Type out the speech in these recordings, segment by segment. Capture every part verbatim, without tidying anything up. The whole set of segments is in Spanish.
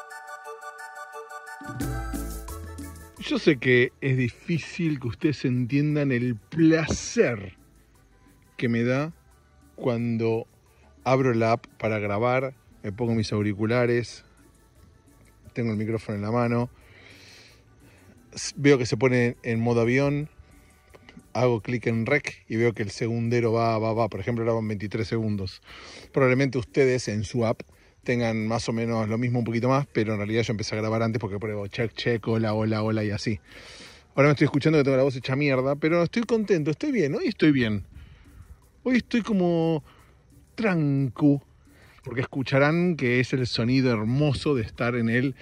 Yo sé que es difícil que ustedes entiendan el placer que me da cuando abro la app para grabar, me pongo mis auriculares, tengo el micrófono en la mano, veo que se pone en modo avión, hago clic en rec y veo que el segundero va, va, va. Por ejemplo, ahora van veintitrés segundos. Probablemente ustedes en su app tengan más o menos lo mismo, un poquito más, pero en realidad yo empecé a grabar antes porque pruebo check, check, hola, hola, hola y así. Ahora me estoy escuchando que tengo la voz hecha mierda, pero estoy contento, estoy bien, hoy estoy bien. Hoy estoy como tranco, porque escucharán que es el sonido hermoso de estar en el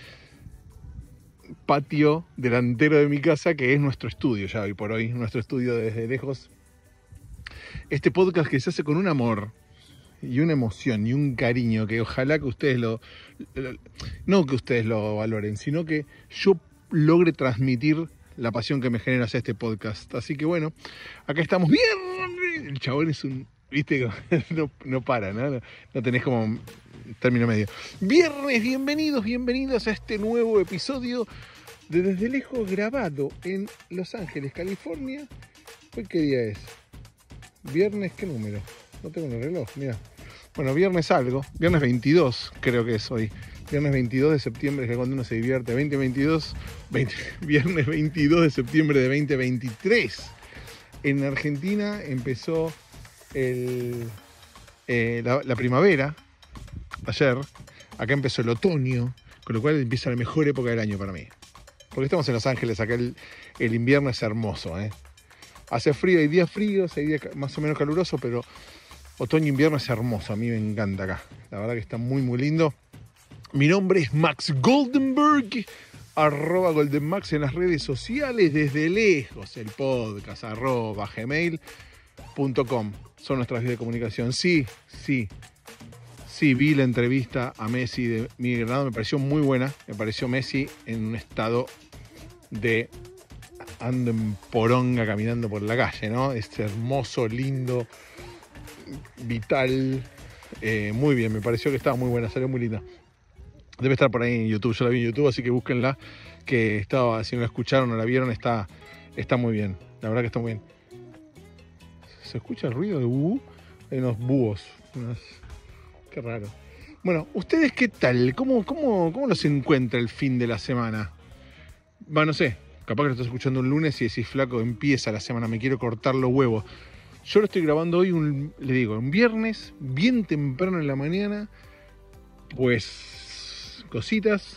patio delantero de mi casa, que es nuestro estudio ya hoy por hoy, nuestro estudio desde lejos. Este podcast que se hace con un amor y una emoción y un cariño que ojalá que ustedes lo, lo no que ustedes lo valoren, sino que yo logre transmitir la pasión que me genera hacer este podcast. Así que bueno, acá estamos bien. El chabón es un, viste, no, no para, ¿no? No, no tenés como término medio. Viernes, bienvenidos, bienvenidos a este nuevo episodio de Desde Lejos, grabado en Los Ángeles, California. ¿Hoy qué día es? Viernes, ¿qué número? No tengo el reloj, mira. Bueno, viernes algo, viernes veintidós creo que es hoy. Viernes veintidós de septiembre, que cuando uno se divierte, veinte veintidós, veinte, viernes veintidós de septiembre de veinte veintitrés. En Argentina empezó el, eh, la, la primavera, ayer. Acá empezó el otoño, con lo cual empieza la mejor época del año para mí. Porque estamos en Los Ángeles, acá el, el invierno es hermoso, ¿eh? Hace frío, hay días fríos, hay días más o menos calurosos, pero otoño e invierno es hermoso, a mí me encanta acá. La verdad que está muy, muy lindo. Mi nombre es Max Goldenberg, arroba GoldenMax en las redes sociales, desde lejos, el podcast, arroba gmail punto com. Son nuestras vías de comunicación. Sí, sí, sí, vi la entrevista a Messi de Miguel Granado, me pareció muy buena. Me pareció Messi en un estado de ando en poronga caminando por la calle, ¿no? Es hermoso, lindo, vital, eh, muy bien, me pareció que estaba muy buena, salió muy linda. Debe estar por ahí en YouTube, yo la vi en YouTube, así que búsquenla, que estaba, si no la escucharon o la vieron, está, está muy bien, la verdad que está muy bien. ¿Se escucha el ruido de búho? Hay unos búhos, unas... qué raro. Bueno, ¿ustedes qué tal? ¿Cómo, cómo, cómo los encuentra el fin de la semana? Va, no sé, capaz que lo estás escuchando un lunes y decís, flaco, empieza la semana, me quiero cortar los huevos. Yo lo estoy grabando hoy, un, le digo, un viernes, bien temprano en la mañana, pues cositas.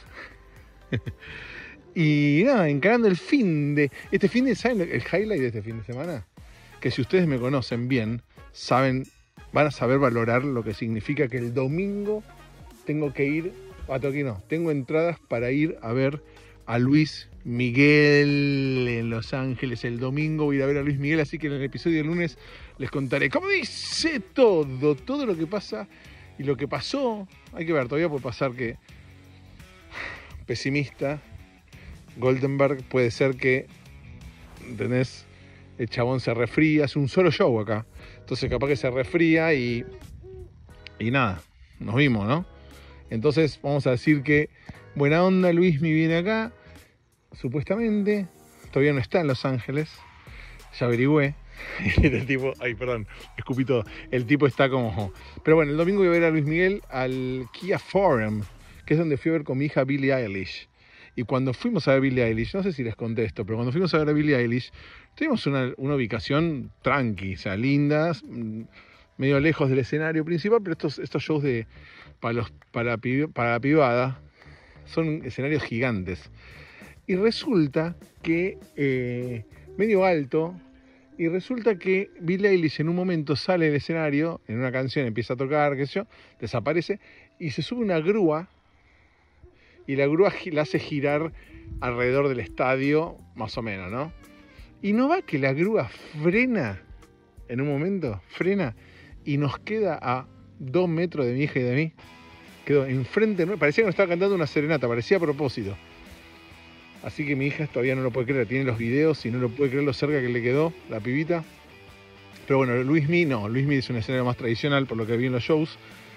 Y nada, encarando el fin de... Este fin de... ¿Saben el highlight de este fin de semana? Que si ustedes me conocen bien, saben, van a saber valorar lo que significa que el domingo tengo que ir... A Toquí no, tengo entradas para ir a ver a Luis Miguel en Los Ángeles. El domingo voy a ir a ver a Luis Miguel, así que en el episodio del lunes les contaré cómo dice todo, todo lo que pasa y lo que pasó. Hay que ver, todavía puede pasar que pesimista Goldenberg, puede ser que, ¿entendés? El chabón se resfría, hace un solo show acá, entonces capaz que se resfría y y nada, nos vimos, ¿no? Entonces vamos a decir que buena onda, Luismi viene acá, supuestamente, todavía no está en Los Ángeles, ya averigüé. El tipo, ay perdón, escupí todo, el tipo está como... Pero bueno, el domingo voy a ver a Luis Miguel al Kia Forum, que es donde fui a ver con mi hija Billie Eilish. Y cuando fuimos a ver a Billie Eilish, no sé si les conté esto, pero cuando fuimos a ver a Billie Eilish, tuvimos una, una ubicación tranqui, o sea, lindas, medio lejos del escenario principal, pero estos, estos shows de para, los, para, para la privada son escenarios gigantes. Y resulta que, eh, medio alto, y resulta que Billie Eilish en un momento sale del escenario, en una canción empieza a tocar, qué sé yo, desaparece, y se sube una grúa, y la grúa la hace girar alrededor del estadio, más o menos, ¿no? Y no va que la grúa frena, en un momento, frena, y nos queda a dos metros de mi hija y de mí. Quedó enfrente, ¿no? Parecía que nos estaba cantando una serenata, parecía a propósito. Así que mi hija todavía no lo puede creer, tiene los videos y no lo puede creer lo cerca que le quedó la pibita. Pero bueno, Luismi no, Luismi es un escenario más tradicional por lo que vi en los shows.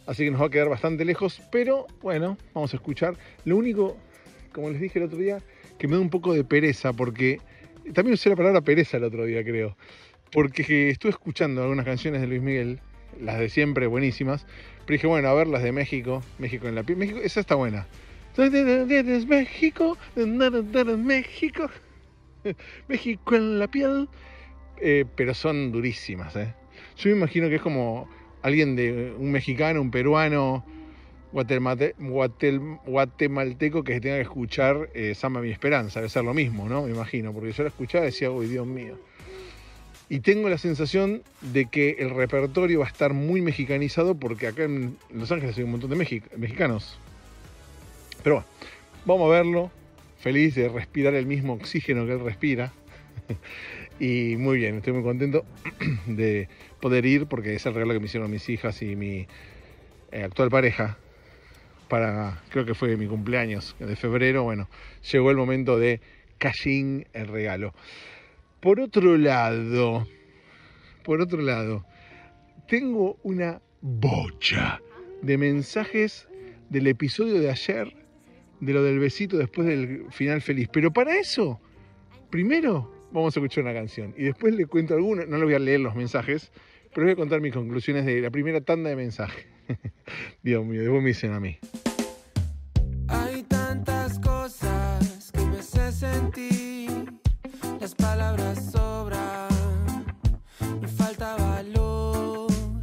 así que nos va a quedar bastante lejos, pero bueno, vamos a escuchar. Lo único, como les dije el otro día, que me da un poco de pereza, porque también usé la palabra pereza el otro día, creo, porque estuve escuchando algunas canciones de Luis Miguel, las de siempre buenísimas, pero dije, bueno, a ver las de México, México en la piel, México, esa está buena. México, México, México en la piel, eh, pero son durísimas, ¿eh? Yo me imagino que es como alguien de un mexicano, un peruano, guatemate, guatel, guatemalteco que tenga que escuchar eh, Samba mi Esperanza, debe ser lo mismo, ¿no? Me imagino, porque yo la escuchaba y decía, uy, Dios mío. Y tengo la sensación de que el repertorio va a estar muy mexicanizado porque acá en Los Ángeles hay un montón de mexi- mexicanos. Pero bueno, vamos a verlo. Feliz de respirar el mismo oxígeno que él respira. Y muy bien, estoy muy contento de poder ir porque es el regalo que me hicieron mis hijas y mi eh, actual pareja. Para, creo que fue mi cumpleaños de febrero. Bueno, llegó el momento de cashing el regalo. Por otro lado, por otro lado, tengo una bocha de mensajes del episodio de ayer, de lo del besito después del final feliz. Pero para eso, primero vamos a escuchar una canción y después le cuento alguna, no les voy a leer los mensajes, pero les voy a contar mis conclusiones de la primera tanda de mensajes. Dios mío, después me dicen a mí. Hay tantas cosas que me hace sentir, las palabras sobran, me falta valor.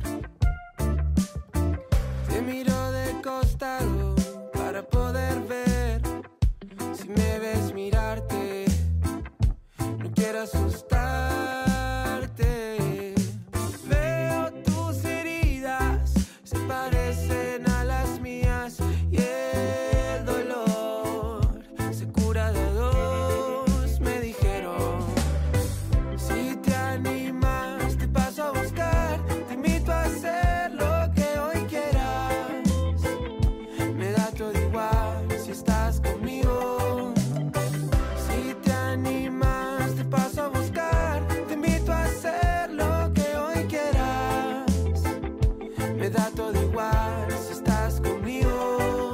Te miro de costado para poder ver, si me ves mirarte, no quiero asustarte. Veo tus heridas, se parecen a las mías y el dolor se cura de dos, me dijeron. Si te animas, te paso a buscar, te invito a hacer lo que hoy quieras. Me da todo igual si estás conmigo. Si te animas, te paso a buscar, te invito a hacer lo que hoy quieras. Me da todo igual si estás conmigo.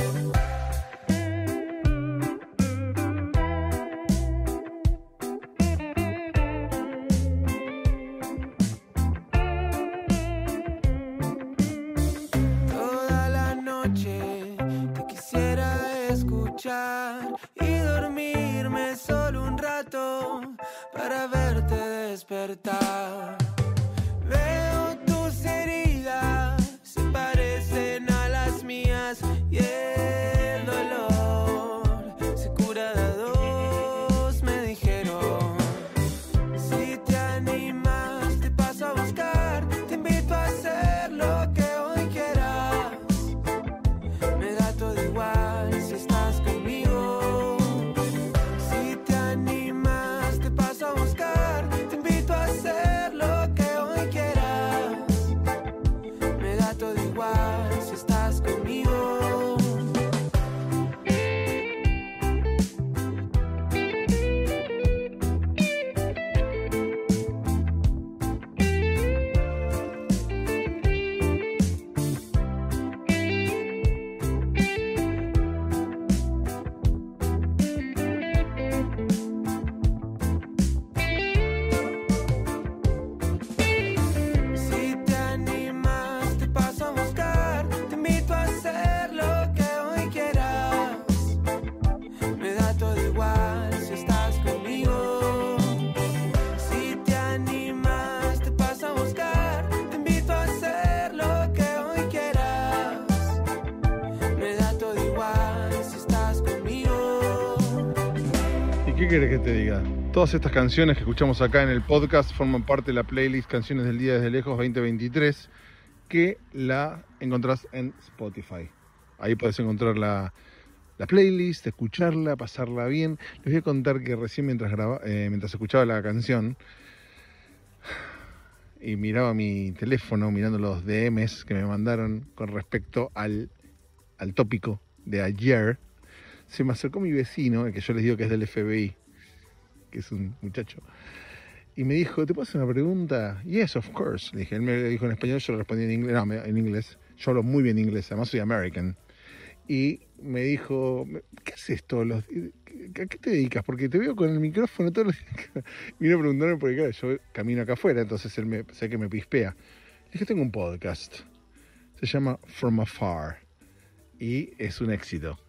Toda la noche te quisiera escuchar y dormirme solo un rato para verte despertar. Veo tus heridas, se parecen a las mías y el dolor se cura de a dos, me dijeron. Si te animas, te paso a buscar, te invito a hacer lo que hoy quieras. Me da todo igual si estás conmigo. Si te animas, te paso a buscar, te invito a hacer lo que hoy quieras. Me da todo igual si estás conmigo. Si te animas, te paso a buscar, te invito a hacer lo que hoy quieras. Me da todo igual si estás conmigo. Si te animas, te paso a buscar, te invito a hacer lo que hoy quieras. Me da todo igual si estás conmigo. ¿Y qué querés que te diga? Todas estas canciones que escuchamos acá en el podcast forman parte de la playlist Canciones del Día Desde Lejos veinte veintitrés, que la encontrás en Spotify. Ahí podés encontrar la, la playlist, escucharla, pasarla bien. Les voy a contar que recién mientras, graba, eh, mientras escuchaba la canción y miraba mi teléfono, mirando los D Ms que me mandaron con respecto al, al tópico de ayer, se me acercó mi vecino, el que yo les digo que es del F B I, que es un muchacho, y me dijo, ¿te puedo hacer una pregunta? Yes, of course. Le dije, él me dijo en español, yo le respondí en inglés, no, en inglés. Yo hablo muy bien inglés, además soy American. Y me dijo, ¿qué haces todos los días? ¿A qué te dedicas? Porque te veo con el micrófono todos los días. Vino a preguntarme porque claro, yo camino acá afuera, entonces él me, sé que me pispea. Le dije, tengo un podcast. Se llama From Afar. Y es un éxito.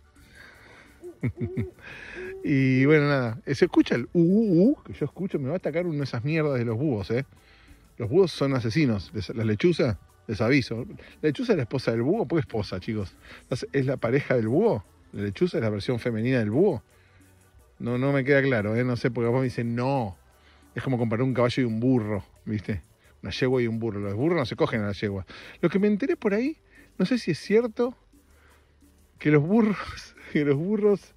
Y bueno, nada. Se escucha el uh, uh, uh, que yo escucho, me va a atacar una de esas mierdas de los búhos, ¿eh? Los búhos son asesinos. Las lechuzas, les aviso. La lechuza es la esposa del búho, ¿por qué esposa, chicos? ¿Es la pareja del búho? ¿La lechuza es la versión femenina del búho? No, no me queda claro, ¿eh? No sé, porque vos me dicen, no. Es como comparar un caballo y un burro, ¿viste? Una yegua y un burro. Los burros no se cogen a la yegua. Lo que me enteré por ahí, no sé si es cierto, que los burros, que los burros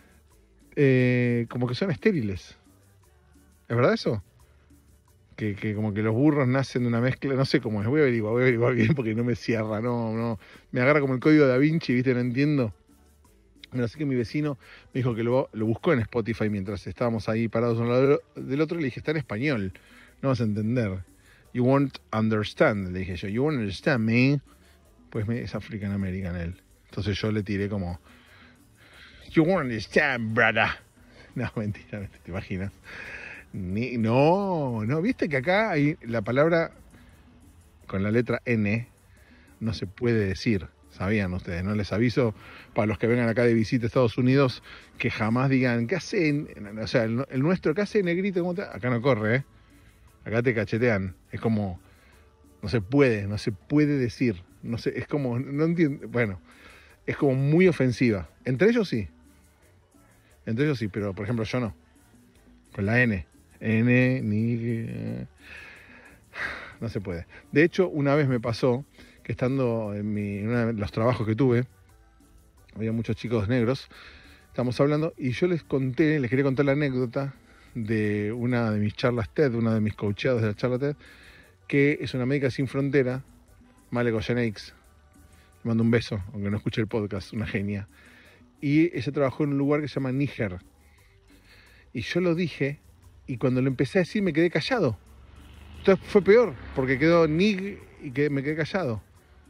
eh, como que son estériles. ¿Es verdad eso? Que, que como que los burros nacen de una mezcla, no sé cómo es, voy a averiguar, voy a averiguar bien porque no me cierra, no, no. Me agarra como el código de Da Vinci, ¿viste? No entiendo. Bueno, así que mi vecino me dijo que lo, lo buscó en Spotify mientras estábamos ahí parados uno al lado del otro y le dije, está en español, no vas a entender. You won't understand, le dije yo. You won't understand me. Pues me, es African American él. Entonces yo le tiré como, you won't understand, brother. No, mentira, ¿te imaginas? Ni, no, no, viste que acá hay la palabra con la letra N, no se puede decir. Sabían ustedes, ¿no? Les aviso para los que vengan acá de visita a Estados Unidos que jamás digan, ¿qué hacen? O sea, el, el nuestro, ¿qué hace, negrito? ¿Cómo te...? Acá no corre, ¿eh? Acá te cachetean. Es como, no se puede, no se puede decir. No sé, es como, no entiendo, bueno, es como muy ofensiva. Entre ellos sí. Entre ellos sí, pero por ejemplo yo no. Con la N. N, ni... No se puede. De hecho, una vez me pasó que estando en, mi, en uno de los trabajos que tuve, había muchos chicos negros, estamos hablando, y yo les conté, les quería contar la anécdota de una de mis charlas TED, una de mis coacheados de la charla TED, que es una médica sin frontera, Male Goyenex, le mando un beso, aunque no escuche el podcast, una genia, y ella trabajó en un lugar que se llama Níger, y yo lo dije, y cuando lo empecé a decir me quedé callado. Entonces fue peor, porque quedó Nig y que me quedé callado.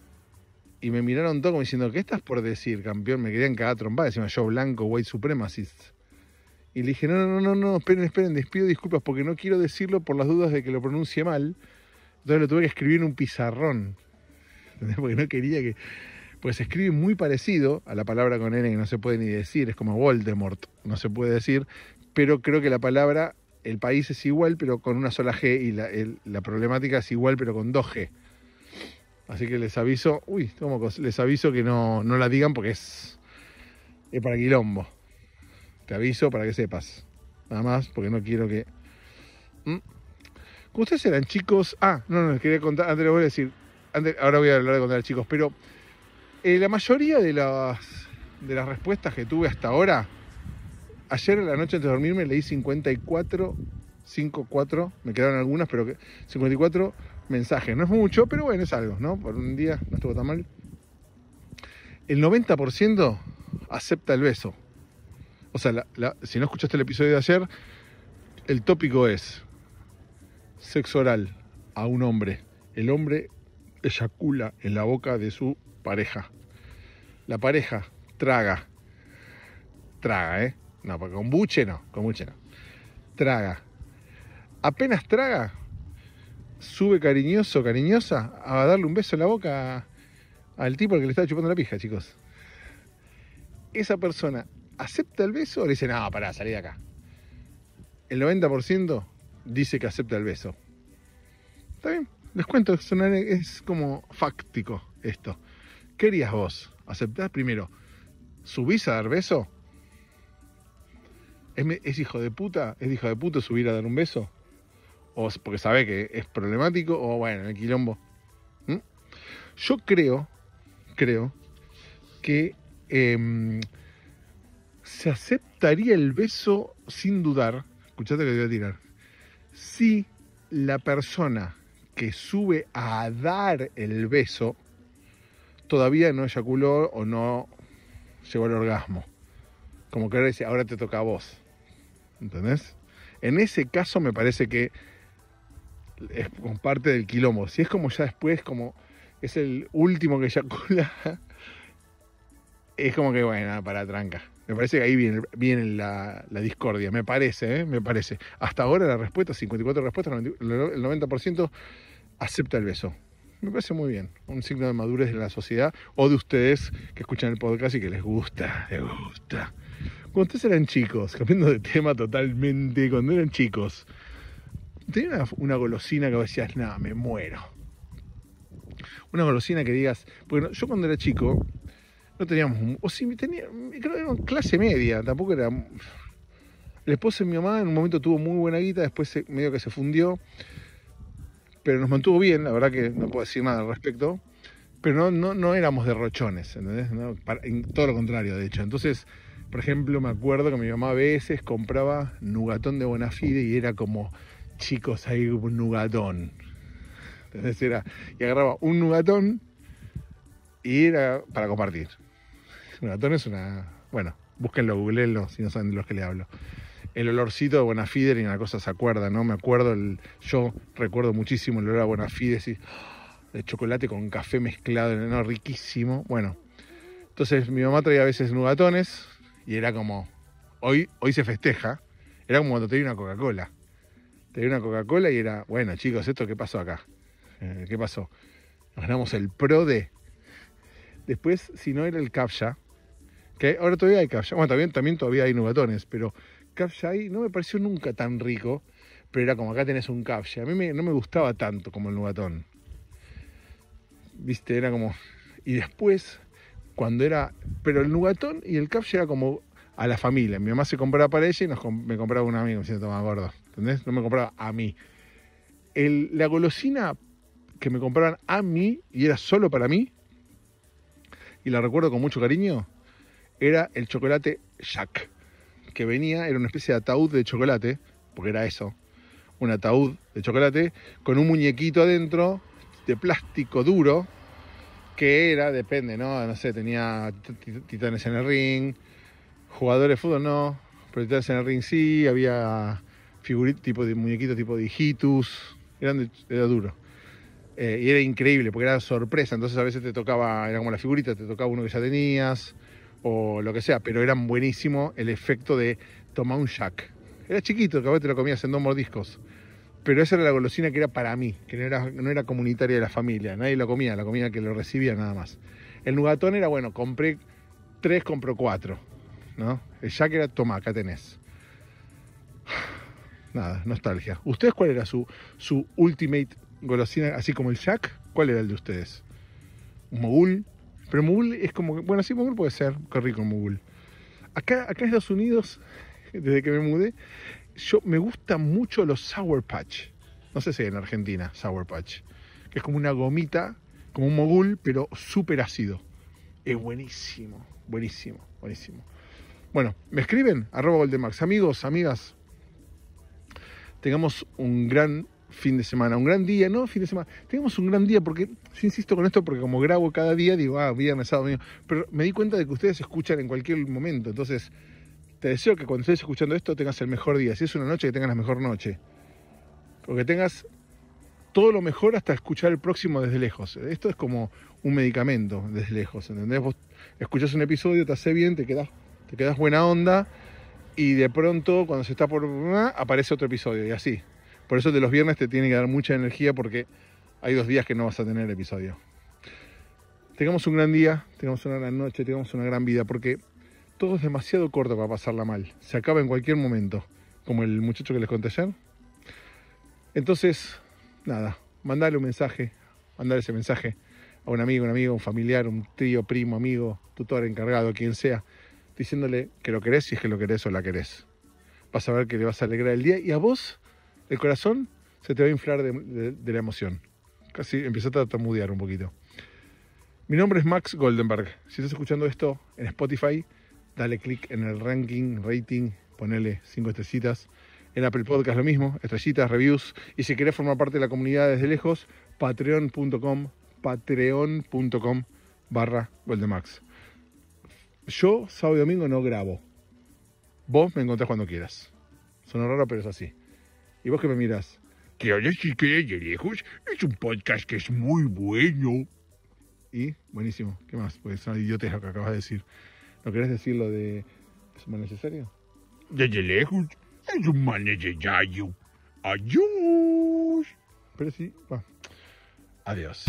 Y me miraron todo como diciendo, ¿qué estás por decir, campeón? Me querían cagar trompada, encima yo blanco, white supremacist. Y le dije, no, no, no, no, esperen, esperen, les pido disculpas porque no quiero decirlo por las dudas de que lo pronuncie mal. Entonces lo tuve que escribir en un pizarrón. ¿Entendés? Porque no quería que... Pues se escribe muy parecido a la palabra con N que no se puede ni decir, es como Voldemort, no se puede decir, pero creo que la palabra, el país es igual, pero con una sola G, y la, el, la problemática es igual, pero con dos G. Así que les aviso, uy, ¿cómo? Les aviso que no, no la digan porque es, es para quilombo. Te aviso para que sepas. Nada más, porque no quiero que... ¿Mm? Como ustedes eran chicos... Ah, no, no, les quería contar, antes les voy a decir... Antes, ahora voy a hablar de contar chicos, pero... Eh, la mayoría de las, de las respuestas que tuve hasta ahora... Ayer a la noche antes de dormirme leí cincuenta y cuatro... cincuenta y cuatro, me quedaron algunas, pero que cincuenta y cuatro mensajes. No es mucho, pero bueno, es algo, ¿no? Por un día no estuvo tan mal. El noventa por ciento acepta el beso. O sea, la, la, si no escuchaste el episodio de ayer, el tópico es sexo oral a un hombre. El hombre eyacula en la boca de su pareja. La pareja traga. Traga, ¿eh? No, porque con buche no, con buche no. Traga. Apenas traga, sube cariñoso, cariñosa, a darle un beso en la boca al tipo al que le está chupando la pija, chicos. Esa persona acepta el beso o le dice, no, pará, salí de acá. El noventa por ciento dice que acepta el beso. ¿Está bien? Les cuento, es como fáctico esto. ¿Qué harías vos? ¿Aceptás primero? ¿Subís a dar beso? ¿Es, ¿Es hijo de puta? ¿Es hijo de puta subir a dar un beso? O porque sabe que es problemático, o bueno, el quilombo. ¿Mm? Yo creo, creo que eh, se aceptaría el beso sin dudar, escuchate que te voy a tirar, si la persona que sube a dar el beso todavía no eyaculó o no llegó al orgasmo. Como que ahora dice, ahora te toca a vos. ¿Entendés? En ese caso me parece que es parte del quilombo. Si es como ya después, como es el último que eyacula, es como que, bueno, para tranca. Me parece que ahí viene, viene la, la discordia, me parece, ¿eh? me parece. Hasta ahora la respuesta, cincuenta y cuatro respuestas, el noventa por ciento acepta el beso. Me parece muy bien, un signo de madurez de la sociedad o de ustedes que escuchan el podcast y que les gusta, les gusta. Cuando ustedes eran chicos, cambiando de tema totalmente, cuando eran chicos, ¿tenían una, una golosina que vos decías, nada, me muero? Una golosina que digas, bueno, yo cuando era chico, no teníamos, o sí, tenía, creo que era clase media, tampoco era... El esposo de mi mamá en un momento tuvo muy buena guita, después se, medio que se fundió, pero nos mantuvo bien, la verdad que no puedo decir nada al respecto, pero no, no, no éramos derrochones, ¿entendés? No, para, en, todo lo contrario, de hecho. Entonces, por ejemplo, me acuerdo que mi mamá a veces compraba nugatón de Bonafide y era como, chicos, hay un nugatón. Entonces era, y agarraba un nugatón y era para compartir. Nugatón es una, bueno, búsquenlo, googleenlo si no saben de los que les hablo. El olorcito de Bonafide y una cosa se acuerda, ¿no? Me acuerdo, el, yo recuerdo muchísimo el olor a Bonafide, sí, de chocolate con café mezclado, ¿no? Riquísimo. Bueno, entonces mi mamá traía a veces nugatones y era como, hoy, hoy se festeja, era como cuando tenía una Coca-Cola. Tenía una Coca-Cola y era, bueno chicos, ¿esto qué pasó acá? Eh, ¿Qué pasó? Nos ganamos el Pro D. Después, si no era el Captcha, que ahora todavía hay Captcha, bueno, también, también todavía hay nugatones, pero Captcha ahí no me pareció nunca tan rico, pero era como acá tenés un Captcha. A mí me, no me gustaba tanto como el nugatón. Viste, era como... Y después, cuando era... Pero el nugatón y el Captcha era como a la familia. Mi mamá se compraba para ella y nos, me compraba un amigo, me siento más gordo. ¿Entendés? No me compraba a mí. El, la golosina que me compraban a mí, y era solo para mí, y la recuerdo con mucho cariño, era el chocolate Jack, que venía, era una especie de ataúd de chocolate, porque era eso, un ataúd de chocolate, con un muñequito adentro, de plástico duro, que era, depende, ¿no? No sé, tenía titanes en el ring, jugadores de fútbol no, pero titanes en el ring sí, había figuritas, tipo de muñequitos tipo de hijitus, eran de, era duro. Eh, y era increíble, porque era sorpresa, entonces a veces te tocaba, era como la figurita, te tocaba uno que ya tenías, o lo que sea, pero era buenísimo el efecto de tomar un Jack. Era chiquito, que a veces te lo comías en dos mordiscos, pero esa era la golosina que era para mí, que no era, no era comunitaria de la familia, nadie lo comía, la comida que lo recibía nada más. El nugatón era, bueno, compré tres, compro cuatro, ¿no? El Jack era, toma, acá tenés. Nada, nostalgia. ¿Ustedes cuál era su, su ultimate golosina, así como el Jack? ¿Cuál era el de ustedes? ¿Un mogul? Pero mogul es como que, bueno, sí, mogul puede ser, qué rico mogul. Acá, acá en Estados Unidos, desde que me mudé, yo me gustan mucho los Sour Patch. No sé si en Argentina, Sour Patch. Que es como una gomita, como un mogul, pero súper ácido. Es buenísimo, buenísimo, buenísimo. Bueno, me escriben, arroba Goldemax. Amigos, amigas, tengamos un gran fin de semana, un gran día, no fin de semana, tengamos un gran día, porque yo insisto con esto, porque como grabo cada día, digo, ah, viernes, sábado, domingo, pero me di cuenta de que ustedes escuchan en cualquier momento, entonces te deseo que cuando estés escuchando esto tengas el mejor día, si es una noche, que tengas la mejor noche, o que tengas todo lo mejor hasta escuchar el próximo desde lejos. Esto es como un medicamento desde lejos, ¿entendés? Vos escuchás un episodio, te hace bien, te quedás, te quedás buena onda, y de pronto, cuando se está por... aparece otro episodio, y así. Por eso de los viernes te tiene que dar mucha energía, porque hay dos días que no vas a tener episodio. Tengamos un gran día, tengamos una gran noche, tengamos una gran vida, porque todo es demasiado corto para pasarla mal. Se acaba en cualquier momento, como el muchacho que les conté ayer. Entonces, nada, mandale un mensaje, mandale ese mensaje a un amigo, un amigo, un familiar, un tío, primo, amigo, tutor, encargado, quien sea, diciéndole que lo querés, si es que lo querés o la querés. Vas a ver que le vas a alegrar el día, y a vos, el corazón se te va a inflar de, de, de la emoción. Casi empieza a tartamudear un poquito. Mi nombre es Max Goldenberg. Si estás escuchando esto en Spotify, dale click en el ranking, rating, ponele cinco estrellitas. En Apple Podcast lo mismo, estrellitas, reviews. Y si querés formar parte de la comunidad desde lejos, patreon punto com, patreon punto com barra Goldenmax. Yo sábado y domingo no grabo. Vos me encontrás cuando quieras. Suena raro, pero es así. ¿Y vos que me mirás? Que ahora sí que desde lejos es un podcast que es muy bueno. Y, buenísimo. ¿Qué más? Pues son idiotes lo que acabas de decir. ¿No querés decir lo de es un mal necesario? Desde lejos es un mal necesario. Adiós. Pero sí, va. Adiós.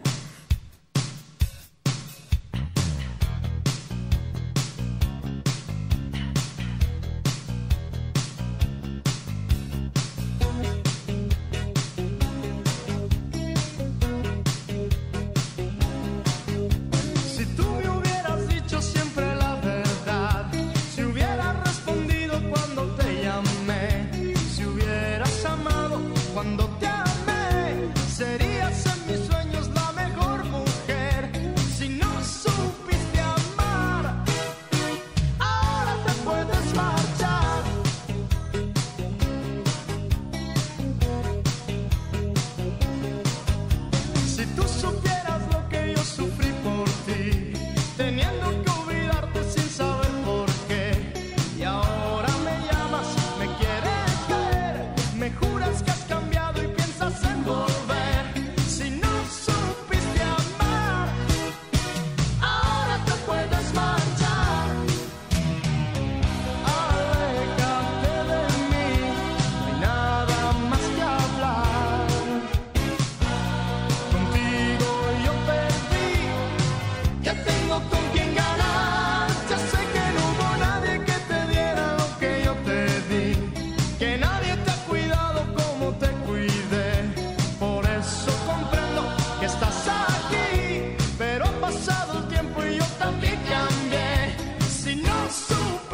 Cuando te amé, serías en mis sueños la mejor mujer. Si no supiste amar, ahora te puedes marchar. Si tú supieras lo que yo sufrí por ti, teniendo que olvidarte sin saber por qué. Y ahora me llamas, me quieres ver, me juras que has cambiado y piensas en volver. Si no supiste amar, ahora te puedes marchar. Aléjate de mí, no hay nada más que hablar. Contigo yo perdí, ya tengo con quién ganar. Ya sé que no hubo nadie que te diera lo que yo te di, que nadie te ha cuidado como te cuidé. Por eso comprendo que estás aquí, pero ha pasado el tiempo y yo también cambié. Si no supe